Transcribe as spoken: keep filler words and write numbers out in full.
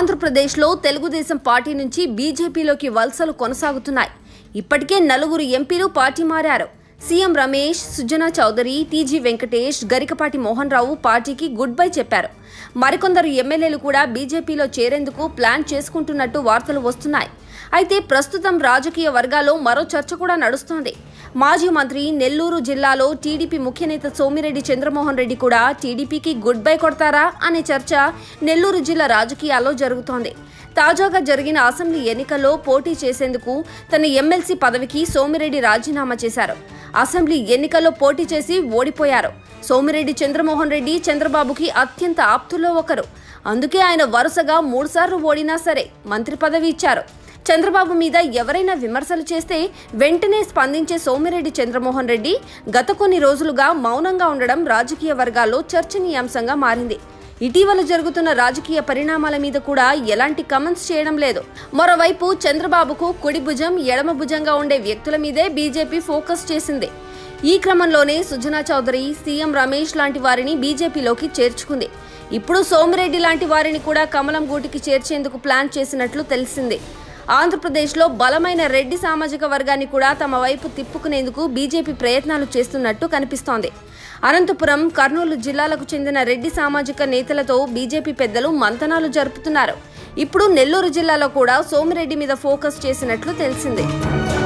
ఆంధ్రప్రదేశ్లో తెలుగుదేశం పార్టీ నుంచి బీజేపీలోకి వలసలు కొనసాగుతున్నాయి. ఇప్పటికే నలుగురు ఎంపీలు పార్టీ మారారు. సీఎం రమేష్, సుజనా చౌదరి, టీజీ వెంకటేష్, గరికపాటి మోహన్ రావు పార్టీకి గుడ్ బై చెప్పారు. మరికొందరు ఎమ్మెల్యేలు కూడా బీజేపీలో చేరేందుకు ప్లాన్ చేసుకుంటున్నట్టు వార్తలు వస్తున్నాయి. అయితే ప్రస్తుతం రాజకీయ వర్గాల్లో మరో చర్చ కూడా నడుస్తోంది. మాజీ మంత్రి, నెల్లూరు జిల్లాలో టీడీపీ ముఖ్యనేత సోమిరెడ్డి చంద్రమోహన్ రెడ్డి కూడా టీడీపీకి గుడ్ బై కొడతారా అనే చర్చ నెల్లూరు జిల్లా రాజకీయాల్లో జరుగుతోంది. తాజాగా జరిగిన అసెంబ్లీ ఎన్నికల్లో పోటీ చేసేందుకు తన ఎమ్మెల్సీ పదవికి సోమిరెడ్డి రాజీనామా చేశారు. అసెంబ్లీ ఎన్నికల్లో పోటీ చేసి ఓడిపోయారు. సోమిరెడ్డి చంద్రమోహన్ రెడ్డి చంద్రబాబుకి అత్యంత ఆప్తుల్లో ఒకరు. అందుకే ఆయన వరుసగా మూడుసార్లు ఓడినా సరే మంత్రి పదవి ఇచ్చారు. చంద్రబాబు మీద ఎవరైనా విమర్శలు చేస్తే వెంటనే స్పందించే సోమిరెడ్డి చంద్రమోహన్ రెడ్డి గత కొన్ని రోజులుగా మౌనంగా ఉండడం రాజకీయ వర్గాల్లో చర్చనీయాంశంగా మారింది. ఇటీవల జరుగుతున్న రాజకీయ పరిణామాల మీద కూడా ఎలాంటి కామెంట్స్ చేయడం లేదు. మరోవైపు చంద్రబాబుకు కుడి భుజం, ఎడమ భుజంగా ఉండే వ్యక్తుల మీదే బీజేపీ ఫోకస్ చేసింది. ఈ క్రమంలోనే సుజనా చౌదరి, సీఎం రమేష్ లాంటి వారిని బీజేపీలోకి చేర్చుకుంది. ఇప్పుడు సోమిరెడ్డి లాంటి వారిని కూడా కమలం గూటికి చేర్చేందుకు ప్లాన్ చేసినట్లు తెలిసింది. ఆంధ్రప్రదేశ్లో బలమైన రెడ్డి సామాజిక వర్గాన్ని కూడా తమ వైపు తిప్పుకునేందుకు బీజేపీ ప్రయత్నాలు చేస్తున్నట్టు కనిపిస్తోంది. అనంతపురం, కర్నూలు జిల్లాలకు చెందిన రెడ్డి సామాజిక నేతలతో బీజేపీ పెద్దలు మంతనాలు జరుపుతున్నారు. ఇప్పుడు నెల్లూరు జిల్లాలో కూడా సోమిరెడ్డి మీద ఫోకస్ చేసినట్లు తెలిసింది.